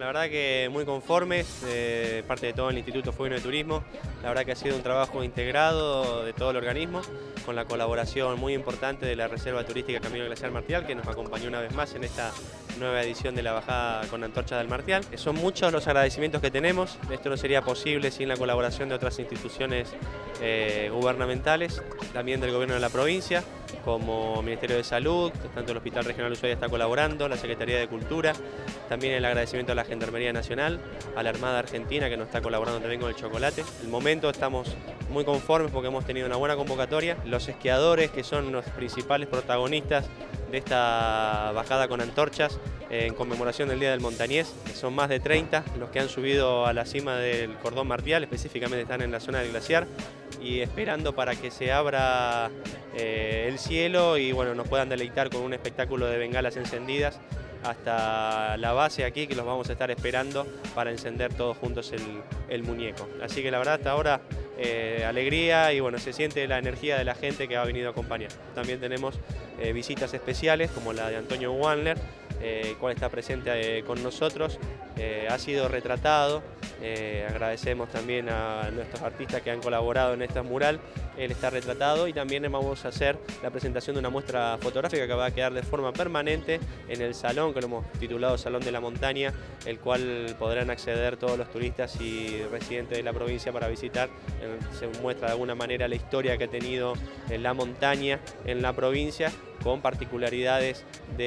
La verdad que muy conformes, parte de todo el Instituto Fueguino de Turismo. La verdad que ha sido un trabajo integrado de todo el organismo, con la colaboración muy importante de la Reserva Turística Camino Glaciar Martial, que nos acompañó una vez más en esta nueva edición de la bajada con antorchas del Martial. Son muchos los agradecimientos que tenemos. Esto no sería posible sin la colaboración de otras instituciones gubernamentales, también del gobierno de la provincia, como Ministerio de Salud, tanto el Hospital Regional Ushuaia está colaborando, la Secretaría de Cultura, también el agradecimiento a la Gendarmería Nacional, a la Armada Argentina que nos está colaborando también con el chocolate. En el momento estamos muy conformes porque hemos tenido una buena convocatoria. Los esquiadores, que son los principales protagonistas de esta bajada con antorchas en conmemoración del Día del Montañés, son más de 30 los que han subido a la cima del cordón martial, específicamente están en la zona del glaciar y esperando para que se abra el cielo y bueno, nos puedan deleitar con un espectáculo de bengalas encendidas hasta la base aquí, que los vamos a estar esperando para encender todos juntos el muñeco. Así que la verdad hasta ahora alegría y bueno, se siente la energía de la gente que ha venido a acompañar. También tenemos visitas especiales como la de Antonio Wandler, el cual está presente con nosotros, ha sido retratado. Agradecemos también a nuestros artistas que han colaborado en este mural. Él está retratado y también vamos a hacer la presentación de una muestra fotográfica que va a quedar de forma permanente en el salón, que lo hemos titulado Salón de la Montaña, el cual podrán acceder todos los turistas y residentes de la provincia para visitar. Se muestra de alguna manera la historia que ha tenido la montaña en la provincia, con particularidades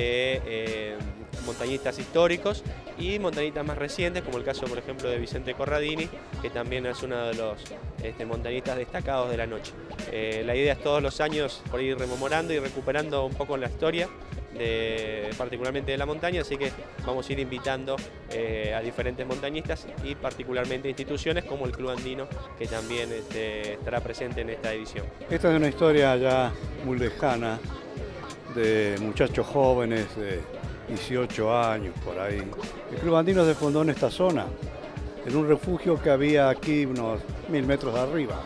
de montañistas históricos y montañistas más recientes, como el caso por ejemplo de Vicente Corradini, que también es uno de los montañistas destacados de la noche. La idea es todos los años por ir rememorando y recuperando un poco la historia, particularmente de la montaña, así que vamos a ir invitando a diferentes montañistas y particularmente instituciones como el Club Andino, que también estará presente en esta edición. Esta es una historia ya muy lejana, de muchachos jóvenes de 18 años por ahí. El Club Andino se fundó en esta zona, en un refugio que había aquí unos 1000 metros arriba.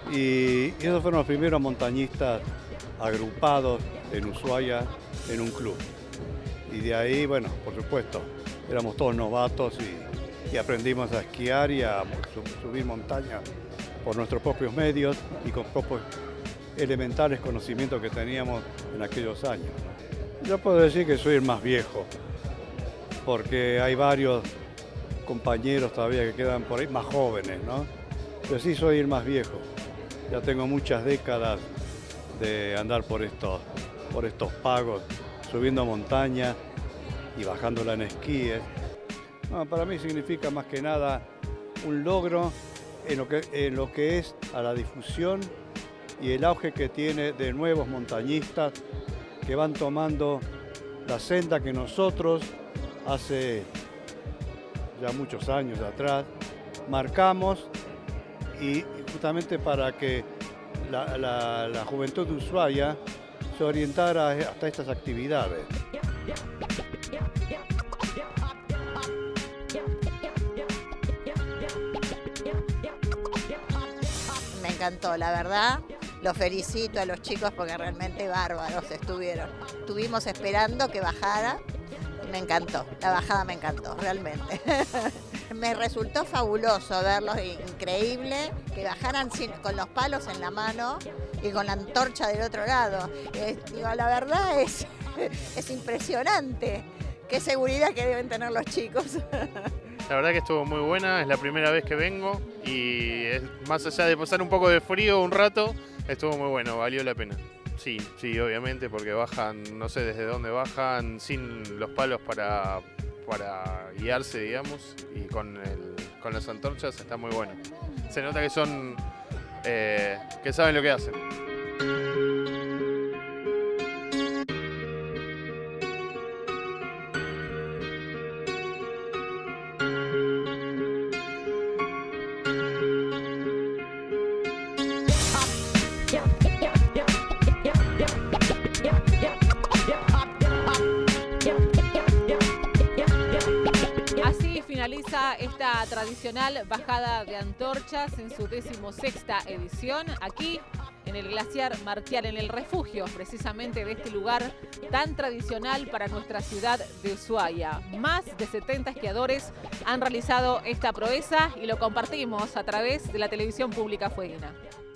Y esos fueron los primeros montañistas agrupados en Ushuaia en un club. Y de ahí, bueno, por supuesto, éramos todos novatos y aprendimos a esquiar y a subir montañas por nuestros propios medios y con propios elementales conocimientos que teníamos en aquellos años, ¿no? Yo puedo decir que soy el más viejo, porque hay varios compañeros todavía que quedan por ahí más jóvenes, ¿no? Pero sí soy el más viejo. Ya tengo muchas décadas de andar por estos pagos, subiendo montañas y bajándola en esquíes. No, para mí significa más que nada un logro en lo que es a la difusión y el auge que tiene de nuevos montañistas que van tomando la senda que nosotros hace ya muchos años atrás marcamos, y justamente para que la juventud de Ushuaia se orientara hasta estas actividades. Me encantó, la verdad. Los felicito a los chicos porque realmente bárbaros estuvieron. Estuvimos esperando que bajara. Me encantó, la bajada me encantó, realmente. Me resultó fabuloso verlos, increíble, que bajaran con los palos en la mano y con la antorcha del otro lado. La verdad es impresionante. Qué seguridad que deben tener los chicos. La verdad que estuvo muy buena, es la primera vez que vengo y más allá de pasar un poco de frío un rato, estuvo muy bueno, valió la pena. Sí, obviamente, porque bajan, no sé desde dónde bajan, sin los palos para guiarse, digamos, y con las antorchas está muy bueno. Se nota que son, que saben lo que hacen. Finaliza esta tradicional bajada de antorchas en su 16ª edición aquí en el glaciar Martial, en el refugio precisamente de este lugar tan tradicional para nuestra ciudad de Ushuaia. Más de 70 esquiadores han realizado esta proeza y lo compartimos a través de la televisión pública fueguina.